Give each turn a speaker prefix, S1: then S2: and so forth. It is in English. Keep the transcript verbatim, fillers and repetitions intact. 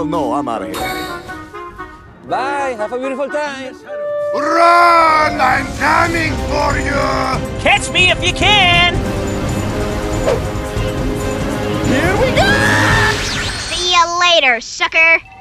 S1: hell no, I'm out of here.
S2: Bye, have a beautiful time.
S3: Run! I'm coming for you!
S4: Catch me if you can!
S5: Here we go!
S6: See ya later, sucker!